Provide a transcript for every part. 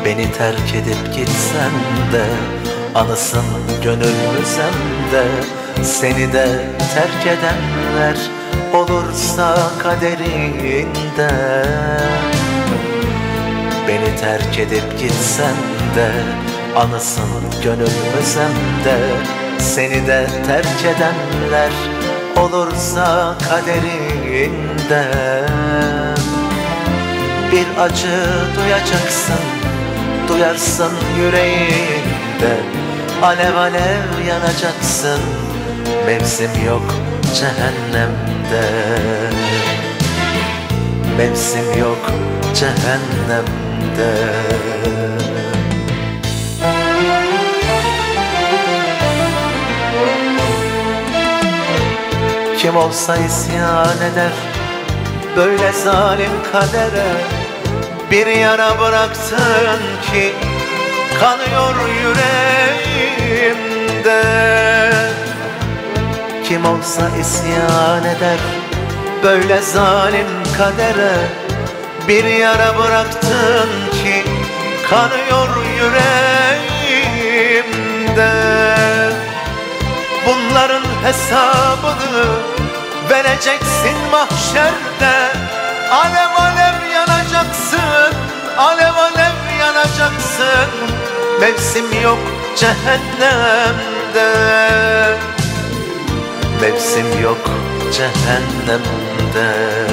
Beni terk edip gitsen de anısın gönül müzemde. Seni de terk edenler olursa kaderinde. Beni terk edip gitsen de anısın gönül müzemde. Seni de terk edenler olursa kaderinde. Bir acı duyacaksın, duyarsın yüreğinde. Alev alev yanacaksın, mevsim yok cehennemde. Mevsim yok cehennemde. Kim olsa isyan eder böyle zalim kadere. Bir yara bıraktın ki kanıyor yüreğimde. Kim olsa isyan eder böyle zalim kadere. Bir yara bıraktın ki kanıyor yüreğimde. Bunların hesabını vereceksin mahşerde. Alev alev yanacaksın, alev alev yanacaksın. Mevsim yok cehennemde. Mevsim yok cehennemde.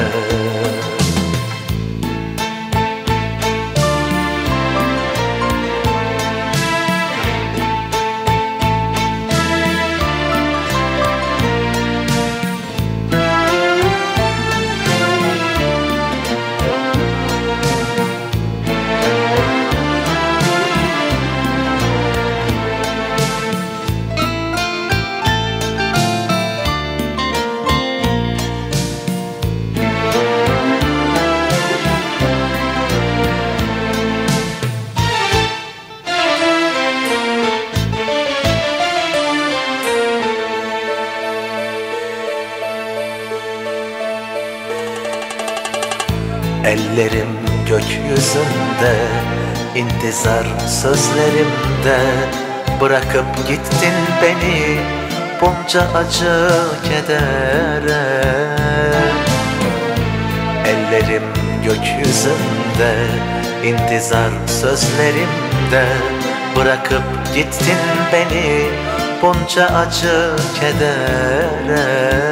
Ellerim gökyüzünde, intizar sözlerimde. Bırakıp gittin beni bunca acı kedere. Ellerim gökyüzünde, intizar sözlerimde. Bırakıp gittin beni bunca acı kedere.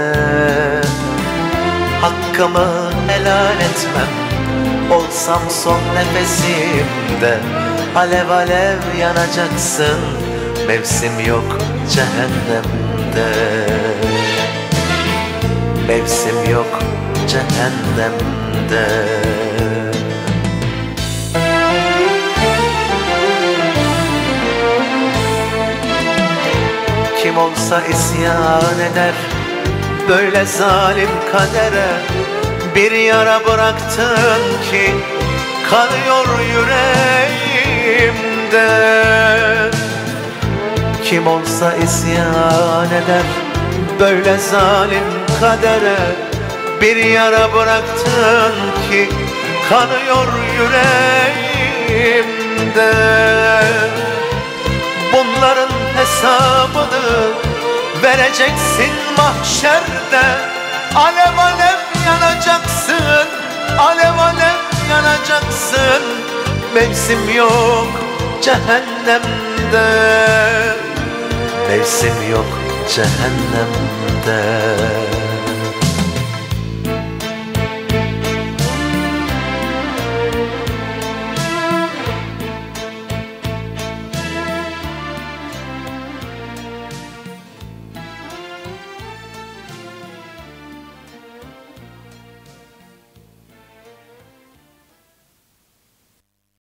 Hakkımı helal etmem, olsam son nefesimde. Alev alev yanacaksın, mevsim yok cehennemde. Mevsim yok cehennemde. Kim olsa isyan eder böyle zalim kadere. Bir yara bıraktın ki kanıyor yüreğimde. Kim olsa isyan eder böyle zalim kadere. Bir yara bıraktın ki kanıyor yüreğimde. Bunların hesabını vereceksin mahşerde. Alev alev yanacaksın, alev alev yanacaksın. Mevsim yok cehennemde. Mevsim yok cehennemde.